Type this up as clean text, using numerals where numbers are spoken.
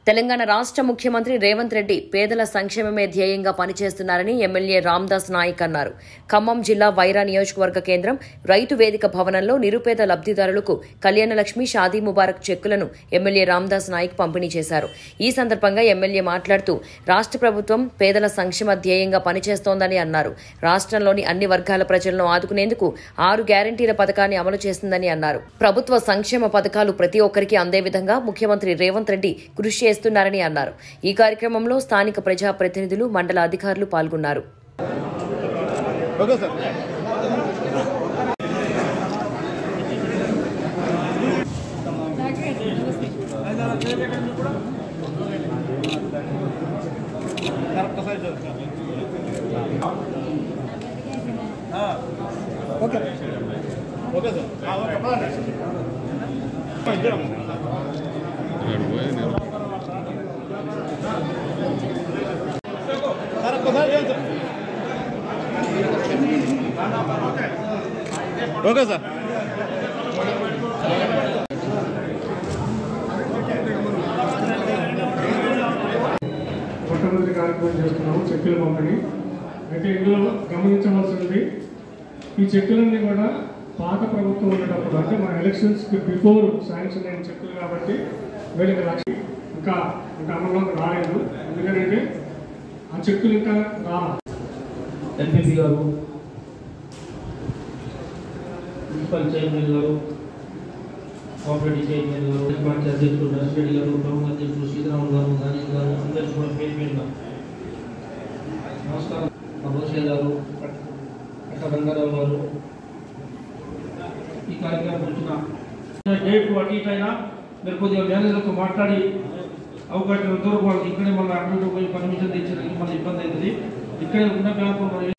తెలంగాణ రాష్ట్ర ముఖ్యమంత్రి రేవంత్ రెడ్డి పేదల సంక్షేమమే ధ్యేయంగా పనిచేస్తున్నారని ఎమ్మెల్యే రామ్దాస్ నాయక్ అన్నారు. ఖమ్మం జిల్లా వైరా నియోజకవర్గ కేంద్రం రైతు వేదిక భవనంలో నిరుపేద లబ్ధిదారులకు కళ్యాణలక్ష్మి షాదీ ముబారక్ చెక్కులను ఎమ్మెల్యే రామ్దాస్ నాయక్ పంపిణీ చేశారు. ఈ సందర్భంగా ఎమ్మెల్యే మాట్లాడుతూ రాష్ట్ర ప్రభుత్వం పేదల సంక్షేమ ధ్యేయంగా పనిచేస్తోందని అన్నారు. రాష్ట్రంలోని అన్ని వర్గాల ప్రజలను ఆదుకునేందుకు 6 గ్యారంటీల పథకాన్ని అమలు చేస్తుందని అన్నారు. ప్రభుత్వ సంక్షేమ పథకాలు ప్రతి ఒక్కరికి అందే విధంగా ముఖ్యమంత్రి రేవంత్ రెడ్డి కృషి చేస్తున్నారని అన్నారు. ఈ కార్యక్రమంలో స్థానిక ప్రజాప్రతినిధులు, మండల అధికారులు పాల్గొన్నారు. Okay sir. మొట్టమొదటి కార్యక్రమం చేస్తున్నాము చెక్కుల పంపిణీ. అయితే ఇందులో గమనించవలసినది, ఈ చెక్కులన్నీ కూడా పాత ప్రభుత్వం ఉండేటప్పుడు, అంటే మన ఎలక్షన్స్కి బిఫోర్ శాంక్షన్ అయిన చెక్కులు కాబట్టి వీళ్ళకి ఇంకా అమల్లోకి రాలేదు. ఎందుకంటే ఆ చెక్కులు ఇంకా ఎంపీపీ గారు, మున్సిపల్ చైర్మన్ గారు, కోఆపరేటివ్ చైర్మన్ గారు, పార్టీ అధ్యక్షుడు నర్సిరెడ్డి గారు, ప్రముఖ అధ్యక్షుడు సీతారామన్ గారు, దాని గారు, అందరికీ కూడా పేరుగా నమస్కారం. రోషయ్య గారు, అట్ట రంగారావు గారు, ఈ కార్యక్రమం వచ్చిన డేట్ అటు ఇటు అయినా మీరు కొద్దిగా మేనేజర్తో మాట్లాడి అవకాశం దూరం వాళ్ళకి ఇక్కడే మళ్ళీ అడ్మిట్ పోయి పర్మిషన్ తెచ్చేందుకు మళ్ళీ ఇబ్బంది అవుతుంది. ఇక్కడే ఉన్న బ్యాంకు